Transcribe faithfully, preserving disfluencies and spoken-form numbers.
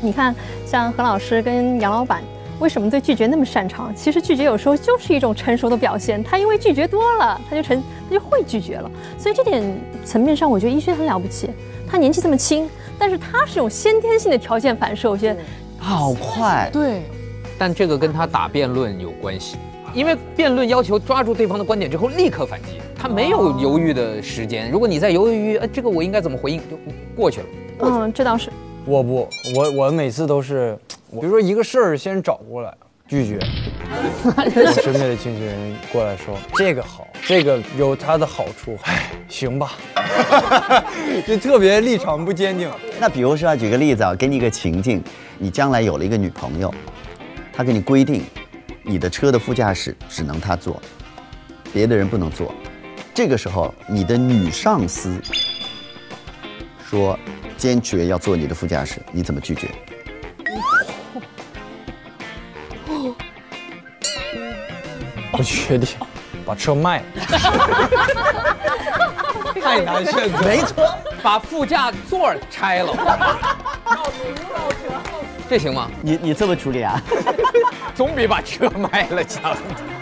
你看，像何老师跟杨老板。 为什么对拒绝那么擅长？其实拒绝有时候就是一种成熟的表现。他因为拒绝多了，他就成他就会拒绝了。所以这点层面上，我觉得一轩很了不起。他年纪这么轻，但是他是有先天性的条件反射，我觉得好快。 对， 但这个跟他打辩论有关系，因为辩论要求抓住对方的观点之后立刻反击，他没有犹豫的时间。如果你再犹豫，呃，这个我应该怎么回应，就过去了。 嗯，这倒是。 我不，我我每次都是。 比如说一个事儿先找过来拒绝，我身边的经纪人过来说这个好，这个有它的好处，哎，行吧，就特别立场不坚定。 那比如说啊，举个例子啊，给你一个情境，你将来有了一个女朋友，她给你规定，你的车的副驾驶只能她坐，别的人不能坐。这个时候，你的女上司说坚决要坐你的副驾驶，你怎么拒绝？ 不确定，把车卖了，太难选择。 没错， 把副驾座拆了，这行吗？ 你你这么处理啊？ 总比把车卖了强。